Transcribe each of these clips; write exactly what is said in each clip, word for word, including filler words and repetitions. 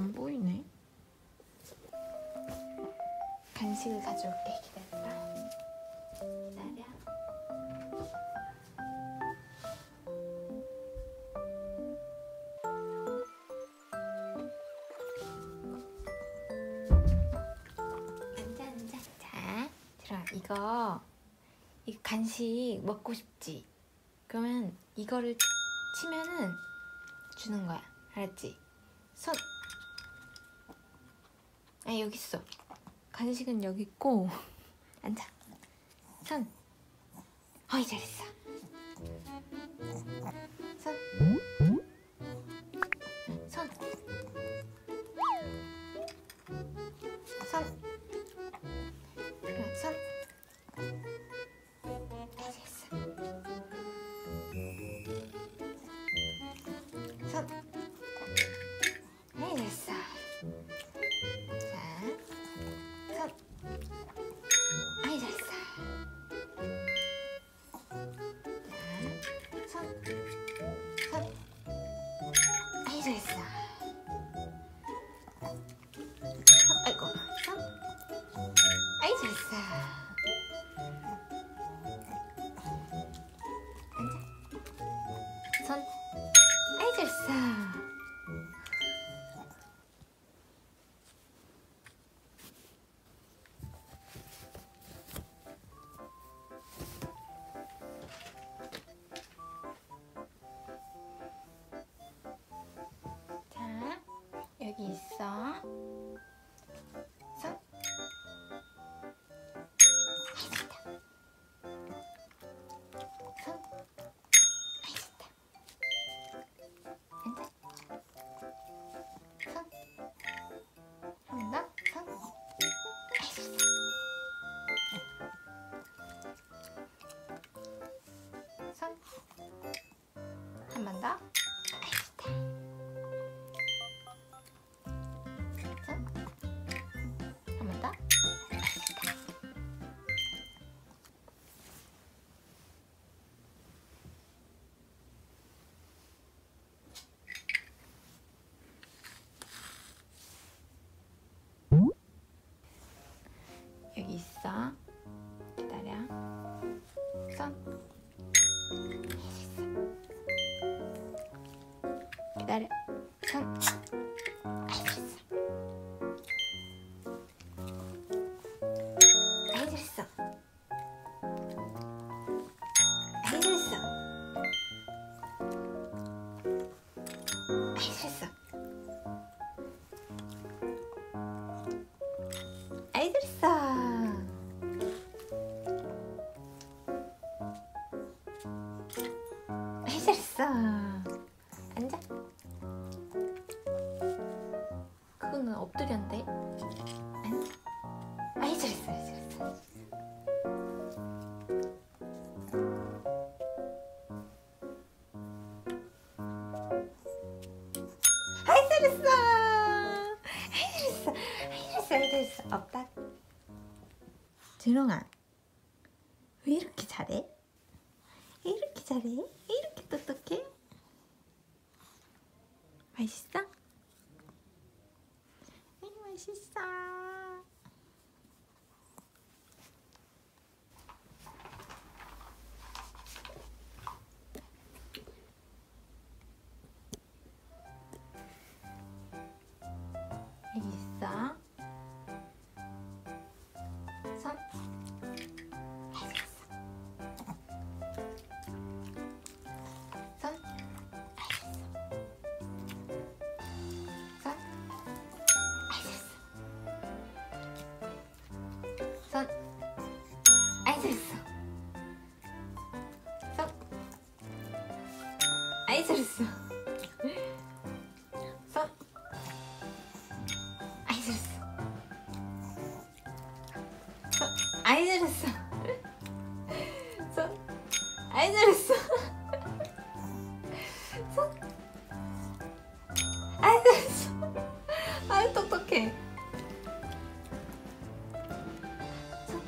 안 보이네. 간식을 가져올게. 기다려라. 기다려. 앉아 앉아. 자, 들어. 이거 이 간식 먹고 싶지? 그러면 이거를 치면은 주는 거야. 알았지? 손. 아, 여기 있어. 간식은 여기 있고. 앉아. 손. 어이, 잘했어. 손. 손. 손. 그래, 손. 아이, 잘했어. 손. 아이, 잘했어. 자, 손. 아이, 잘했어. 자, 손. 손. 아이, 잘했어. 손. 아이고, 손. 아이, 잘했어. 앉아. 손. 아이, 잘했어. 자, 여기 있어. 손. 아이, 좋다. 손. 아이, 좋다. 앉아. 손. 한 번 더. 손. 아이, 좋다. 손. 한 번 더. 아이, 좋다. 손. 한 번 더. 아이, 좋다. 여기 있어. 기다려. 손. 기다려. 손. 아이, 잘했어. 아이, 잘했어. 아이, 잘했어. 아이, 잘했어. 아이, 잘했어. 아이, 잘했어. 앉아. 그거는 엎드렸는데. 앉아. 아이, 잘했어. 아이, 잘했어. 아이, 잘했어. 아이, 잘했어. 아이, 잘했어. 아이, 잘했어. 없다. 준홍아, 왜 이렇게 잘해? 왜 이렇게 잘해? 왜 이렇게 똑똑해? 맛있어? 왜 맛있어? 여기 있어. 손. 아이, 잘했어. 손. 아이, 잘했어. 손. 아이, 잘했어. 손. 아이, 잘했어. 손. 아이, 잘했어. 손. 아이, 잘했어. 손. 아이, 잘했어. 손. 아이, 잘했어. 손. 아이, 잘했어. 아이, 똑똑해. 손.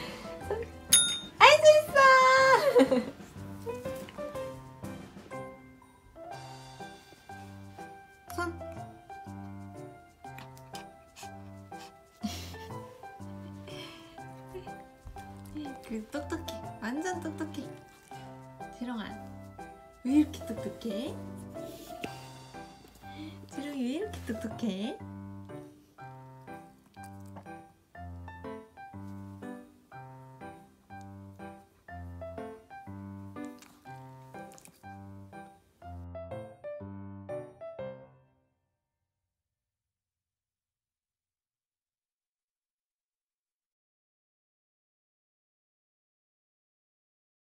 손. 아이, 잘했어. 그 똑똑해. 완전 똑똑해. 재롱아, 왜 이렇게 똑똑해? 재롱이 왜 이렇게 똑똑해?